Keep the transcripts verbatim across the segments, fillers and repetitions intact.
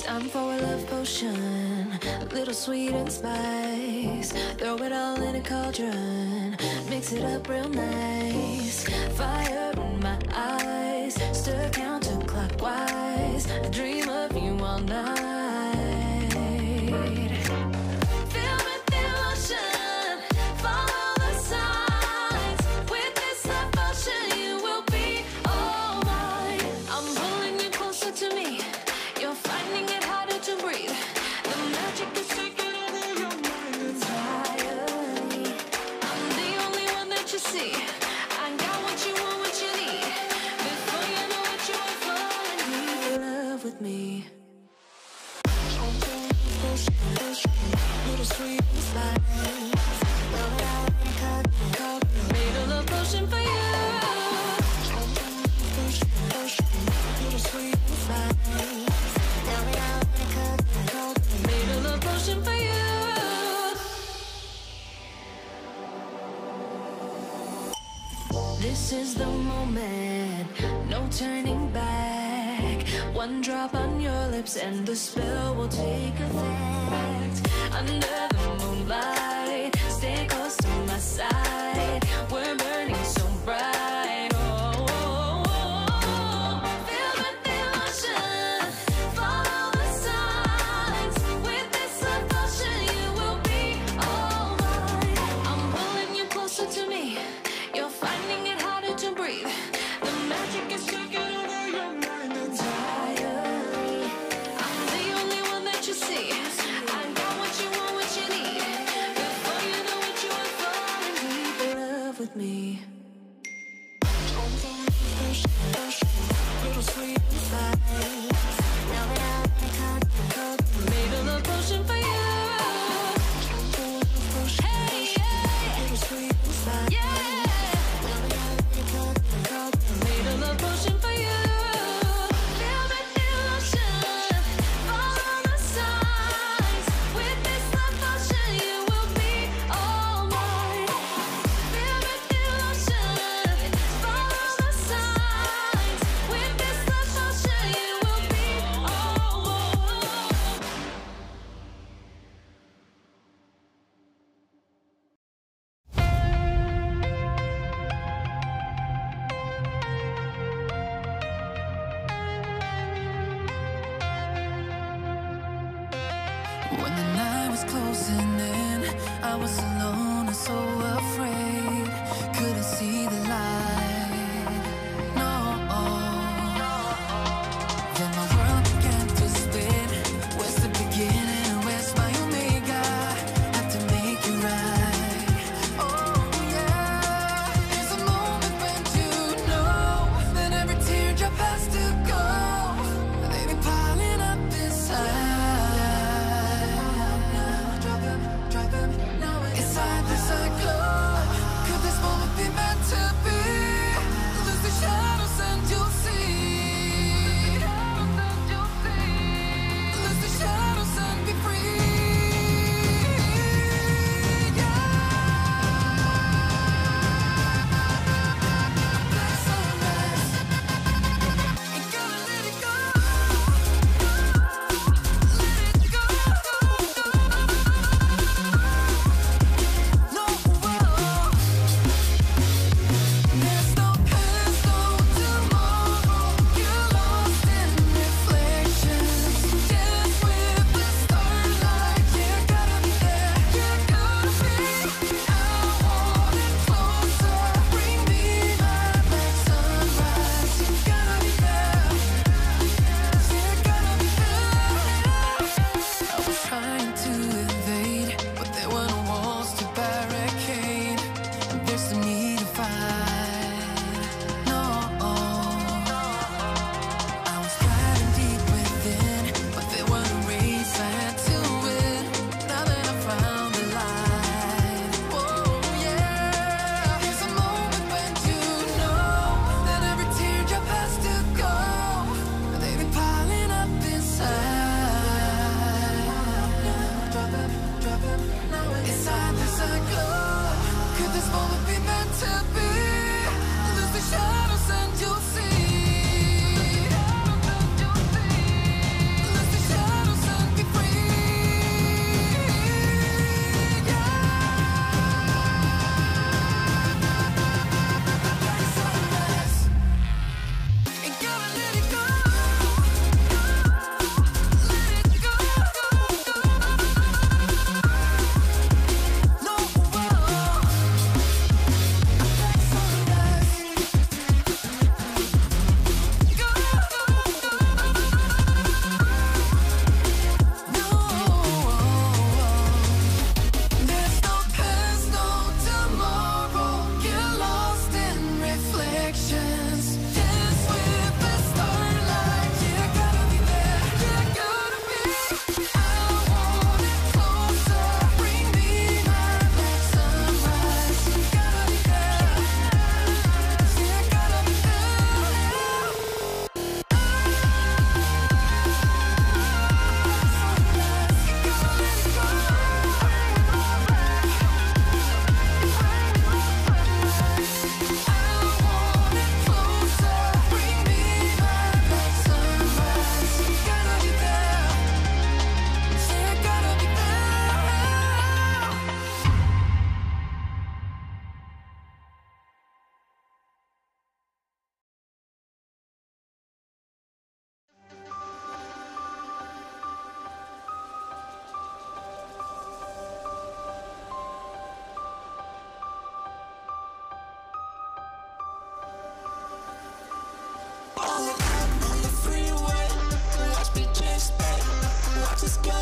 Time for a love potion, a little sweet and spice. Throw it all in a cauldron, mix it up real nice. Fire in my eyes, stir counterclockwise. I dream of you all night. Fill with devotion, follow the signs. With this devotion, you will be all mine. I'm pulling you closer to me. You're finding it harder to breathe. The magic is taking over your mind entirely. I'm the only one that you see. I got what you want, what you need. Before you know it, you are falling deep in love with me. Little sweet and spice. Made a love potion for you. Little sweet and spice. Made a love potion for you. This is the moment, no turning back. One drop on your lips and the spell will take effect. Under the moonlight, stay close to my side. We're burning so bright. Oh, oh, oh. Feel the devotion, follow the signs. With this devotion, you will be all mine. I'm pulling you closer to me. You're finding it harder to breathe. The magic is taking over your mind entirely. I'm the only one that you see. I got what you want, what you need. Before you know it, you are falling deep in love with me. Little sweet and spice. Made a love potion for you. Hey, yeah. Little sweet and spice. Yeah. Made a love potion for you. Feel the devotion, follow the signs. With this love potion, you will be all mine. Feel the devotion, follow the signs. With this love potion, you will be all mine. When the night was closing in, I was alone and so afraid. Couldn't see the light, no. Then my world began to spin. Where's the beginning and where's my omega? Have to make it right. Oh yeah. There's a moment when you know that every teardrop has to go. They be piling up inside. Inside this cyclone, could this moment be meant to be? Lose the shadows and you'll see. Lose the shadows and be free. Black sunrise, ain't gonna let it go. Let it go. No, whoa. There's no past, no tomorrow. You're lost in reflections. Dance with the starlight. You gotta be there. You gotta be. I want it closer. Bring me my black sunrise. You gotta be there. You gotta be there. I was trying to invade, but there were no walls to barricade. There's no need to fight. No. I was fighting deep within, but there were no race I had to win. Now that I found the light. Oh yeah. There's a moment when you know that every teardrop has to go. They be piling up inside. Drop it, drop it. Inside the cyclone, could this moment be meant to be? Lose the shadows and you'll see. Lose the shadows.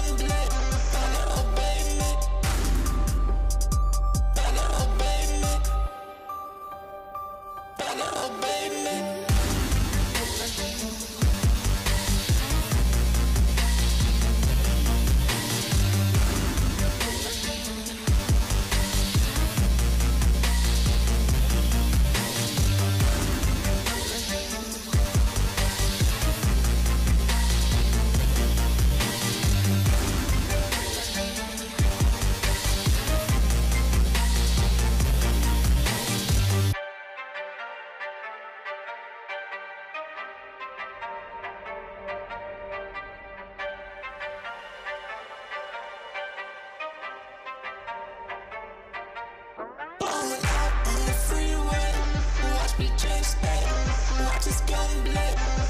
gun black. Better obey me. Better obey me. Better obey me. Blowing out on the freeway. Watch me chase that. Watch us gun black.